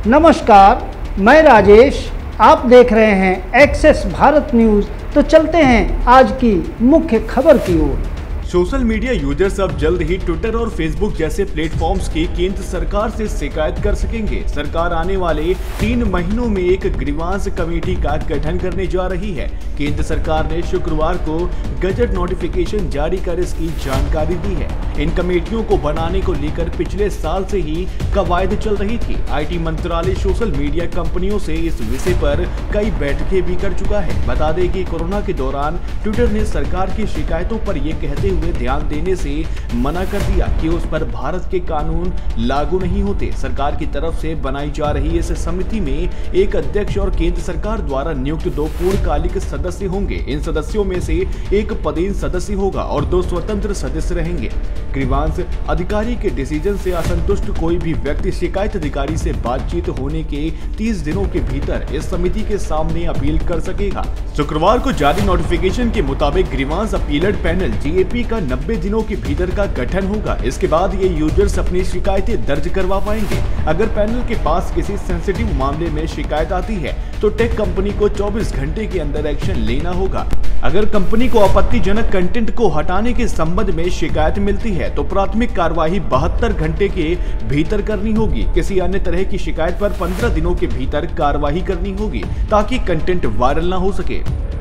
नमस्कार, मैं राजेश। आप देख रहे हैं एक्सेस भारत न्यूज। तो चलते हैं आज की मुख्य खबर की ओर। सोशल मीडिया यूजर्स अब जल्द ही ट्विटर और फेसबुक जैसे प्लेटफॉर्म्स की केंद्र सरकार से शिकायत कर सकेंगे। सरकार आने वाले 3 महीनों में एक ग्रीवांस कमेटी का गठन करने जा रही है। केंद्र सरकार ने शुक्रवार को गजट नोटिफिकेशन जारी कर इसकी जानकारी दी है। इन कमेटियों को बनाने को लेकर पिछले साल से ही कवायद चल रही थी। आईटी मंत्रालय सोशल मीडिया कंपनियों से इस विषय पर कई बैठकें भी कर चुका है। बता दें कि कोरोना के दौरान ट्विटर ने सरकार की शिकायतों पर यह कहते हुए ध्यान देने से मना कर दिया कि उस पर भारत के कानून लागू नहीं होते। सरकार की तरफ से बनाई जा रही इस समिति में एक अध्यक्ष और केंद्र सरकार द्वारा नियुक्त 2 पूर्णकालिक सदस्य होंगे। इन सदस्यों में से एक पदेन सदस्य होगा और 2 स्वतंत्र सदस्य रहेंगे। ग्रीवांस अधिकारी के डिसीजन से असंतुष्ट कोई भी व्यक्ति शिकायत अधिकारी से बातचीत होने के 30 दिनों के भीतर इस समिति के सामने अपील कर सकेगा। शुक्रवार को जारी नोटिफिकेशन के मुताबिक ग्रीवांस अपीलेट पैनल GAP का 90 दिनों के भीतर का गठन होगा। इसके बाद ये यूजर्स अपनी शिकायतें दर्ज करवा पाएंगे। अगर पैनल के पास किसी सेंसिटिव मामले में शिकायत आती है तो टेक कंपनी को 24 घंटे के अंदर एक्शन लेना होगा। अगर कंपनी को आपत्तिजनक कंटेंट को हटाने के संबंध में शिकायत मिलती है तो प्राथमिक कार्यवाही 72 घंटे के भीतर करनी होगी। किसी अन्य तरह की शिकायत पर 15 दिनों के भीतर कार्यवाही करनी होगी ताकि कंटेंट वायरल न हो सके।